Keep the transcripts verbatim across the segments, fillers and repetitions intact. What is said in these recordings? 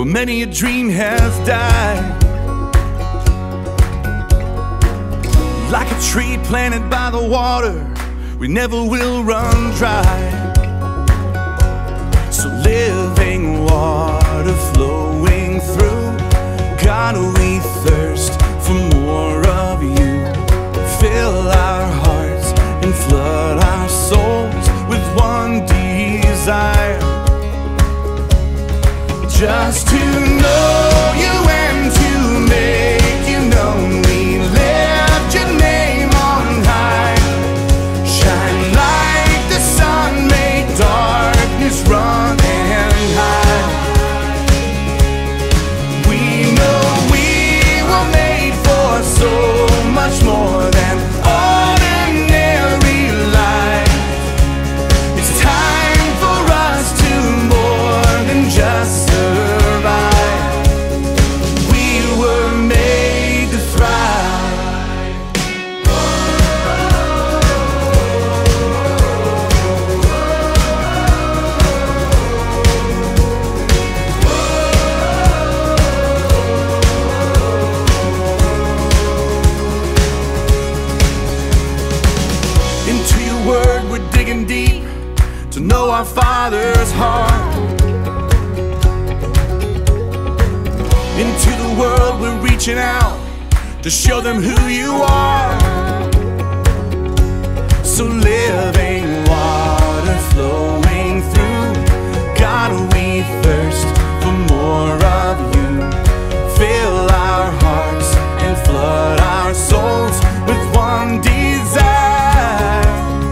where many a dream has died. Like a tree planted by the water, we never will run dry. So living water flowing through, God, we thirst for more of you. Fill our hearts and flood our souls with one desire, just to know you and to make you known. We lift your name on high. Shine like the sun, make darkness run and hide. We know we were made for so much more than ordinary life. It's time for us to more than just survive. We were made to thrive. Into your word we're digging deep to know our Father's heart. Into the world we're reaching out to show them who you are. So living water flowing through, God, we thirst for more of you. Fill our hearts and flood our souls with one desire,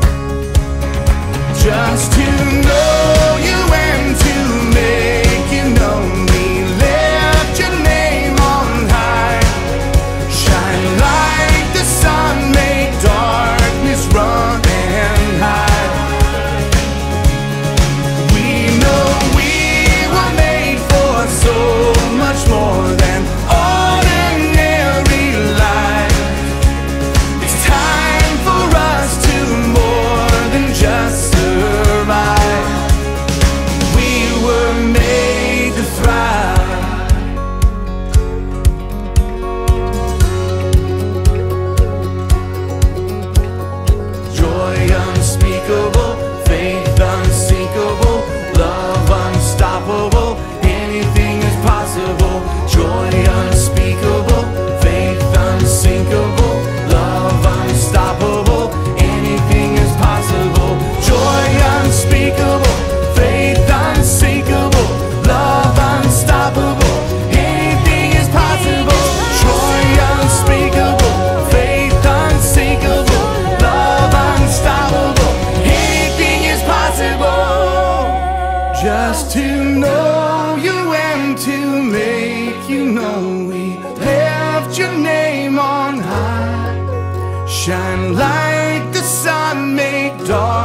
just to know you and to make you known. We lift your name on high. Shine like the sun, make darkness run and hide. We know we were made for so much more than ordinary life. It's time for us to more than just survive. We were made to thrive. Joy unspeakable, faith unsinkable, love unstoppable, anything is possible. Joy unspeakable, faith unsinkable, love unstoppable, anything is possible. Joy unspeakable, faith unsinkable, love unstoppable, anything is possible. Joy unspeakable, faith unsinkable, love unstoppable, anything is possible. Just to know you and to make you known, we lift your name on high. Shine like the sun, make dark